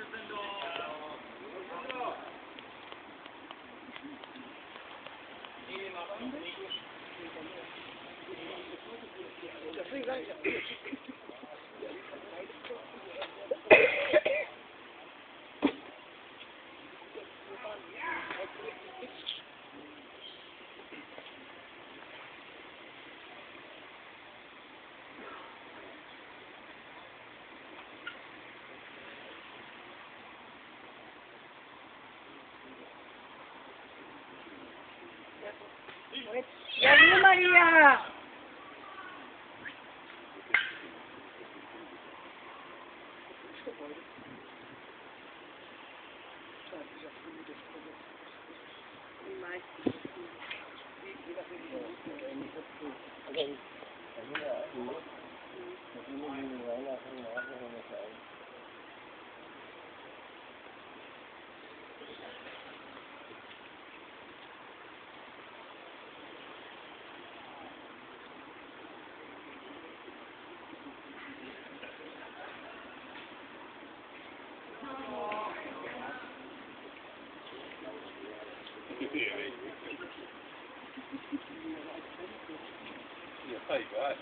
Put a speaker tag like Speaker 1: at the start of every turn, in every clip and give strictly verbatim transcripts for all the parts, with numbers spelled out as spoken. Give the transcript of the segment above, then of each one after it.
Speaker 1: Ja, nur Maria!
Speaker 2: Ja, tá igual.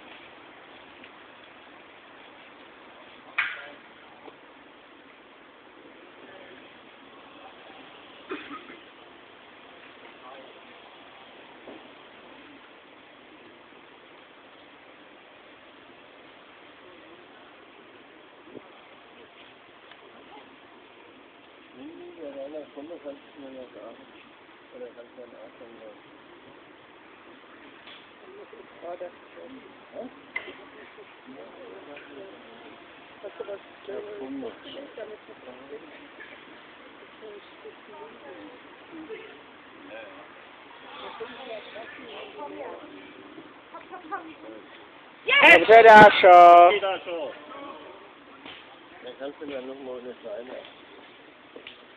Speaker 3: Einer Stunde kannst du mir ja sagen. Oder kannst du dann auch schon mal. Hast du was?
Speaker 1: Yes! Pedaso!
Speaker 3: Dann kannst du mir noch mal eine kleine.